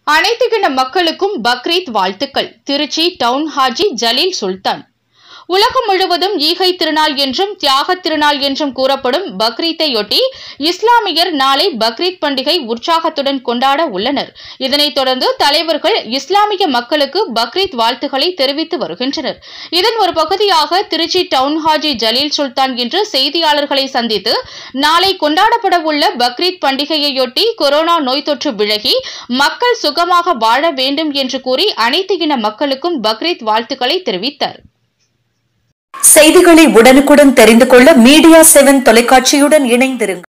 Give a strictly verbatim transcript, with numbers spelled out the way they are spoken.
அனைத்து இன மக்களுக்கும் பக்ரீத் வாழ்த்துக்கள். திருச்சி டவுன் ஹாஜி ஜலீல் சுல்தான். உலகம் முழுவதும் ஈகை திருநாள் என்றும் தியாக திருநாள் என்றும் கூறப்படும் பக்ரீத்தையொட்டி இஸ்லாமியர் நாளை பக்ரீத் பண்டிகை உற்சாகத்துடன் கொண்டாட உள்ளனர். இதனைத் தொடர்ந்து தலைவர்கள் இஸ்லாமிய மக்களுக்கு பக்ரீத் வாழ்த்துக்களை தெரிவித்து வருகின்றனர். இதன் ஒரு பகுதியாக திருச்சி டவுன் ஹாஜி ஜலீல் சுல்தான் இன்று செய்தியாளர்களை சந்தித்து நாளை கொண்டாடப்பட உள்ள பக்ரீத் பண்டிகையையொட்டி கொரோனா நோய் தொற்று விலகி மக்கள் சுகமாக வாழ வேண்டும் என்று கூறி அனைத்து இன மக்களுக்கும் பக்ரீத் வாழ்த்துக்களை தெரிவித்தார். செய்திகளை உடனுக்குடன் தெரிந்து கொள்ள மீடியா செவன் தொலைக்காட்சியுடன் இணைந்திருங்கள்.